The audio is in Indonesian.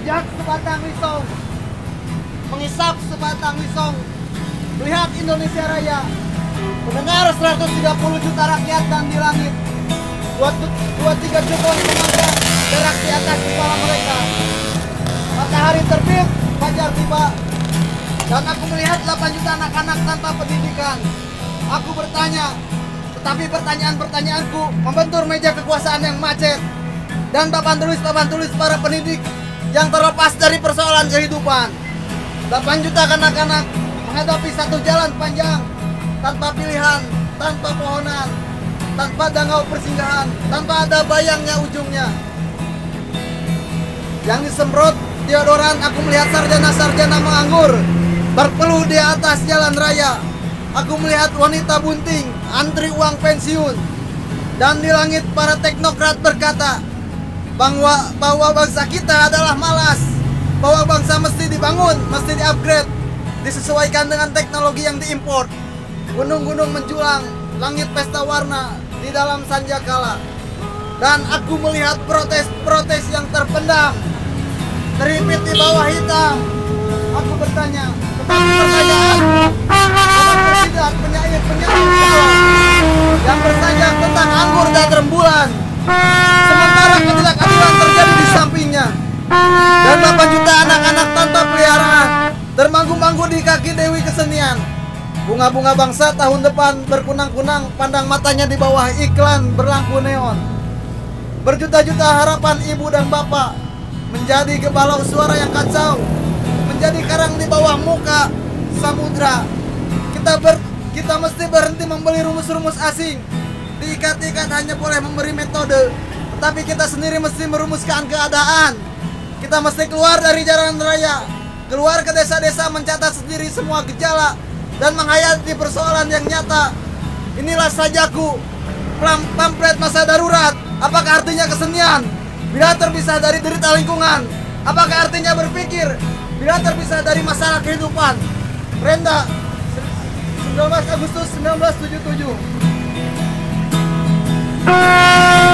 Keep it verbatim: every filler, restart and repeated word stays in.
Menginjak sebatang risong, mengisap sebatang risong, melihat Indonesia Raya, mendengar seratus tiga puluh juta rakyat dan di langit, dua tiga cukon memandang berak di atas kepala mereka. Matahari terbit, fajar tiba, dan aku melihat delapan juta anak-anak tanpa pendidikan. Aku bertanya, tetapi pertanyaan-pertanyaanku membentur meja kekuasaan yang macet dan papan tulis-papan tulis para pendidik yang terlepas dari persoalan kehidupan. delapan juta kanak-kanak menghadapi satu jalan panjang tanpa pilihan, tanpa pohonan, tanpa dangau persinggahan, tanpa ada bayangnya ujungnya. Yang disemprot deodoran, aku melihat sarjana-sarjana menganggur berpeluh di atas jalan raya. Aku melihat wanita bunting antri uang pensiun, dan di langit para teknokrat berkata bahwa, bahwa bangsa kita adalah malas, bahwa bangsa mesti dibangun, mesti di-upgrade, disesuaikan dengan teknologi yang diimpor. Gunung-gunung menjulang, langit pesta warna di dalam sanjakala, dan aku melihat protes-protes yang terpendam terhimpit di bawah hitam. Aku bertanya, tetapi pertanyaan apakah tidak penyair-penyair yang bersajak tentang anggur dan rembulan, sementara ketidakadilan terjadi di sampingnya, dan delapan juta anak-anak tanpa peliharaan termanggu-manggu di kaki Dewi Kesenian. Bunga-bunga bangsa tahun depan berkunang-kunang pandang matanya di bawah iklan berlampu neon. Berjuta-juta harapan ibu dan bapak menjadi gebalau suara yang kacau, menjadi karang di bawah muka samudra. Kita ber, kita mesti berhenti membeli rumus-rumus asing. Diikat-ikat hanya boleh memberi metode, tetapi kita sendiri mesti merumuskan keadaan. Kita mesti keluar dari jalan raya, keluar ke desa-desa, mencatat sendiri semua gejala dan menghayati persoalan yang nyata. Inilah sajaku, pamflet masa darurat. Apakah artinya kesenian bila terpisah dari derita lingkungan? Apakah artinya berpikir bila terpisah dari masalah kehidupan? Renda, sembilan belas Agustus seribu sembilan ratus tujuh puluh tujuh.